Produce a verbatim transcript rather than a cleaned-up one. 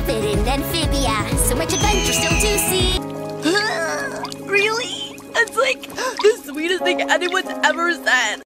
fit in Amphibia. So much adventure still to see. Really? That's like the sweetest thing anyone's ever said.